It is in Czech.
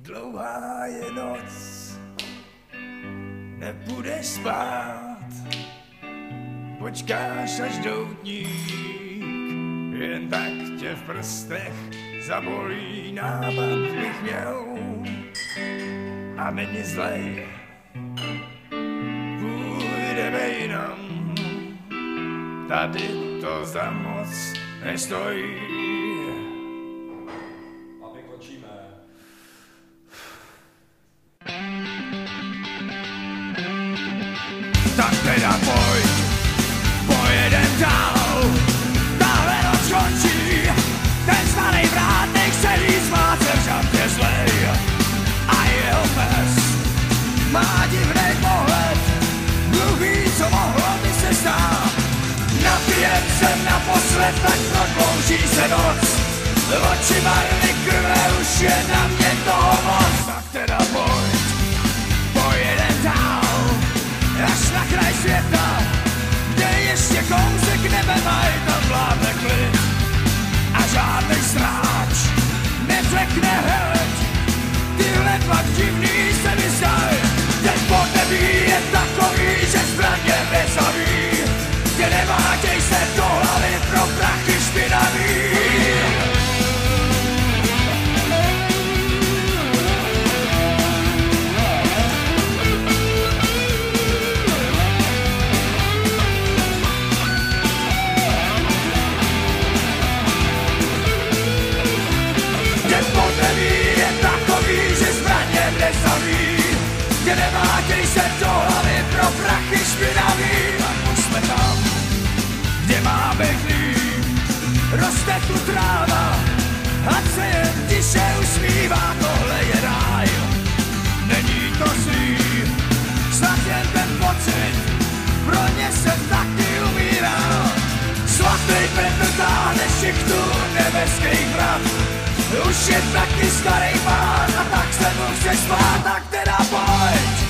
Dlouhá je noc, nepůjdeš spát, počkáš až doutník, jen tak tě v prstech zabolí, nápad bych měl a není zlej. Půjdeme jinam, tady to za moc nestojí. A vykončíme. Tak teda pojedem dál, tahle noc končí, ten starý vrátnik celý zmáce v žabě zlej. A jeho pes má divnej pohled, mluví, co mohlo by se stát. Napijem se naposled, tak prodlouží se noc, oči marny krve, už je na mě toho moc. Tak teda pojedem dál, až na kraj světa, kde ještě kousek nebe mají, tam vládne klid. A žádnej stráč neřekne hned, tyhle dva divný se mi zdají. Ten podnebí je takový, že zbraně nezaví, kde neváděj se do hlavy pro prachy špinavý. Kde neváděj se do hlavy pro prachy špinavý. Tak už jsme tam, kde máme chlíp, roste tu tráva a se jen tiše usmívá, tohle je ráj. Není to zlý, snad jen ten pocit, pro ně se taky umírá. Svatý Petr táhne šichtu nebeských vrat, už je taky starý pán a tak se mu chce spát, tak teda pojď.